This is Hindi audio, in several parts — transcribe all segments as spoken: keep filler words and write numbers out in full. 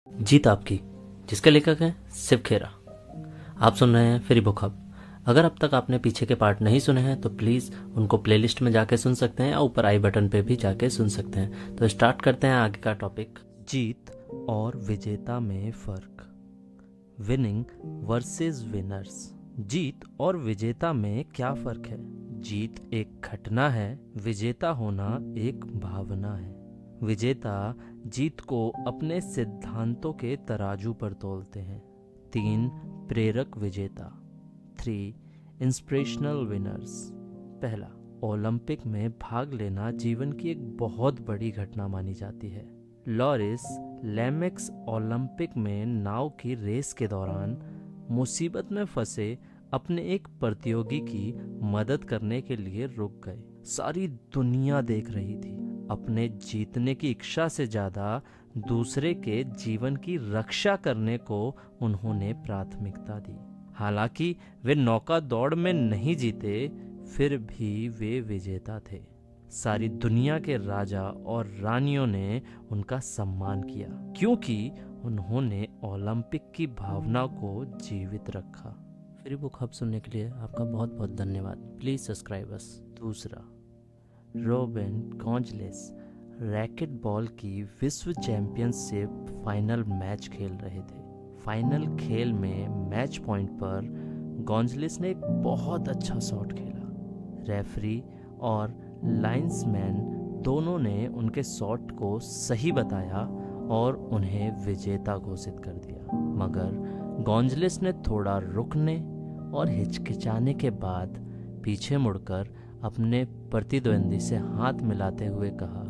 जीत आपकी, जिसके लेखक हैं शिव खेरा। आप सुन रहे हैं फ्री बुक हब। अगर अब तक आपने पीछे के पार्ट नहीं सुने हैं तो प्लीज़ उनको प्लेलिस्ट में जाके सुन सकते हैं या ऊपर आई बटन पे भी जाके सुन सकते हैं। तो स्टार्ट करते हैं आगे का टॉपिक। जीत और विजेता में फ़र्क। Winning versus winners. जीत और विजेता में क्या फ़र्क है? जीत एक घटना है, विजेता होना एक भावना है। विजेता जीत को अपने सिद्धांतों के तराजू पर तोलते हैं। तीन प्रेरक विजेता। Three inspirational winners. पहला, ओलंपिक में भाग लेना जीवन की एक बहुत बड़ी घटना मानी जाती है। लॉरिस लेमेक्स ओलंपिक में नाव की रेस के दौरान मुसीबत में फंसे अपने एक प्रतियोगी की मदद करने के लिए रुक गए। सारी दुनिया देख रही थी। अपने जीतने की इच्छा से ज़्यादा दूसरे के जीवन की रक्षा करने को उन्होंने प्राथमिकता दी। हालांकि वे नौका दौड़ में नहीं जीते, फिर भी वे विजेता थे। सारी दुनिया के राजा और रानियों ने उनका सम्मान किया, क्योंकि उन्होंने ओलंपिक की भावना को जीवित रखा। फ्री बुक हब सुनने के लिए आपका बहुत बहुत धन्यवाद। Please subscribe us. दूसरा, रोबेन गॉन्जलेस रैकेट बॉल की विश्व चैंपियनशिप फाइनल मैच खेल रहे थे। फाइनल खेल में मैच पॉइंट पर गॉन्जलेस ने एक बहुत अच्छा शॉट खेला। रेफरी और लाइन्समैन दोनों ने उनके शॉट को सही बताया और उन्हें विजेता घोषित कर दिया। मगर गॉन्जलेस ने थोड़ा रुकने और हिचकिचाने के बाद पीछे मुड़कर अपने प्रतिद्वंदी से हाथ मिलाते हुए कहा,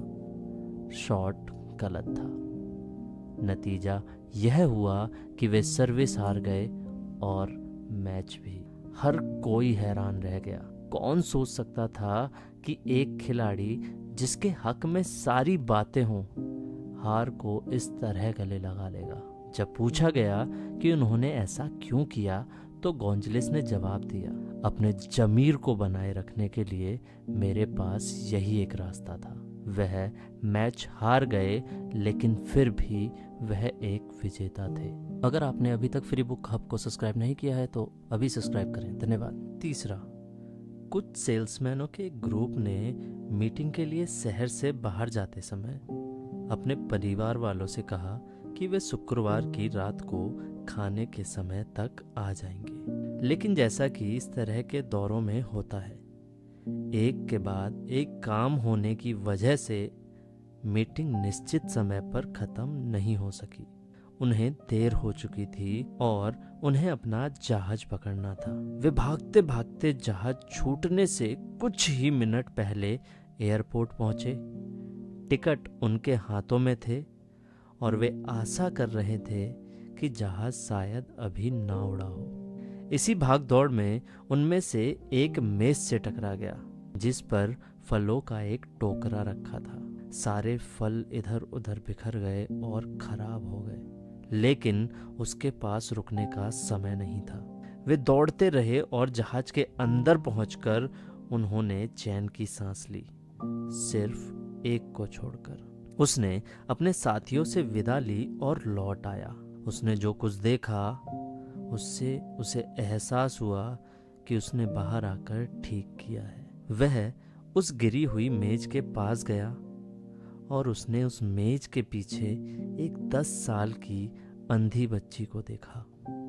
शॉट गलत था। नतीजा यह हुआ कि वे सर्विस हार गए और मैच भी। हर कोई हैरान रह गया। कौन सोच सकता था कि एक खिलाड़ी जिसके हक में सारी बातें हों, हार को इस तरह गले लगा लेगा। जब पूछा गया कि उन्होंने ऐसा क्यों किया तो गॉन्जलेस ने जवाब दिया, अपने जमीर को बनाए रखने के लिए मेरे पास यही एक रास्ता था। वह मैच हार गए, लेकिन फिर भी वह एक विजेता थे। अगर आपने अभी तक फ्री बुक हब को सब्सक्राइब नहीं किया है तो अभी सब्सक्राइब करें। धन्यवाद। तीसरा, कुछ सेल्समैनों के ग्रुप ने मीटिंग के लिए शहर से बाहर जाते समय अपने परिवार वालों से कहा कि वे शुक्रवार की रात को खाने के समय तक आ जाएंगे। लेकिन जैसा कि इस तरह के दौरों में होता है, एक के बाद एक काम होने की वजह से मीटिंग निश्चित समय पर खत्म नहीं हो सकी। उन्हें देर हो चुकी थी और उन्हें अपना जहाज पकड़ना था। वे भागते भागते जहाज छूटने से कुछ ही मिनट पहले एयरपोर्ट पहुंचे। टिकट उनके हाथों में थे और वे आशा कर रहे थे कि जहाज शायद अभी ना उड़ा हो। इसी भाग दौड़ में उनमें से एक मेज से टकरा गया, जिस पर फलों का एक टोकरा रखा था। सारे फल इधर उधर बिखर गए और खराब हो गए, लेकिन उसके पास रुकने का समय नहीं था। वे दौड़ते रहे और जहाज के अंदर पहुंचकर उन्होंने चैन की सांस ली, सिर्फ एक को छोड़कर। उसने अपने साथियों से विदा ली और लौट आया। उसने जो कुछ देखा उससे उसे एहसास हुआ कि उसने बाहर आकर ठीक किया है। वह उस गिरी हुई मेज के पास गया और उसने उस मेज के पीछे एक दस साल की अंधी बच्ची को देखा,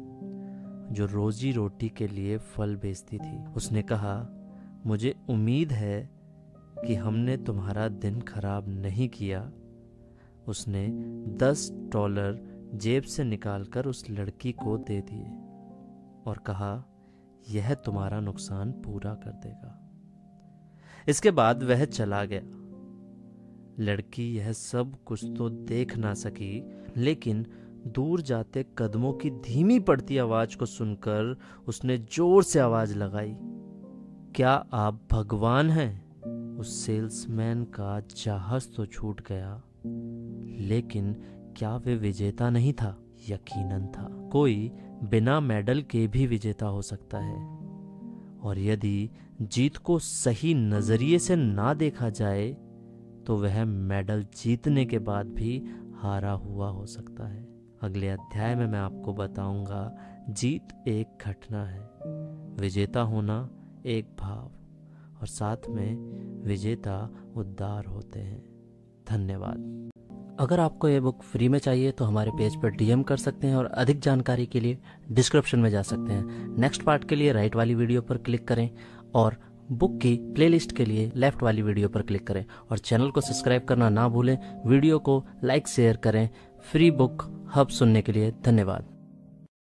जो रोजी रोटी के लिए फल बेचती थी। उसने कहा, मुझे उम्मीद है कि हमने तुम्हारा दिन खराब नहीं किया। उसने दस डॉलर जेब से निकालकर उस लड़की को दे दिए और कहा, यह तुम्हारा नुकसान पूरा कर देगा। इसके बाद वह चला गया। लड़की यह सब कुछ तो देख ना सकी, लेकिन दूर जाते कदमों की धीमी पड़ती आवाज को सुनकर उसने जोर से आवाज लगाई, क्या आप भगवान हैं? उस सेल्समैन का जहाज तो छूट गया, लेकिन क्या वे विजेता नहीं था? यकीनन था। कोई बिना मेडल के भी विजेता हो सकता है, और यदि जीत को सही नजरिए से ना देखा जाए तो वह मेडल जीतने के बाद भी हारा हुआ हो सकता है। अगले अध्याय में मैं आपको बताऊंगा जीत एक घटना है, विजेता होना एक भाव, और साथ में विजेता उद्धार होते हैं। धन्यवाद। अगर आपको ये बुक फ्री में चाहिए तो हमारे पेज पर डीएम कर सकते हैं और अधिक जानकारी के लिए डिस्क्रिप्शन में जा सकते हैं। नेक्स्ट पार्ट के लिए राइट वाली वीडियो पर क्लिक करें और बुक की प्लेलिस्ट के लिए लेफ्ट वाली वीडियो पर क्लिक करें और चैनल को सब्सक्राइब करना ना भूलें। वीडियो को लाइक शेयर करें। फ्री बुक हब सुनने के लिए धन्यवाद।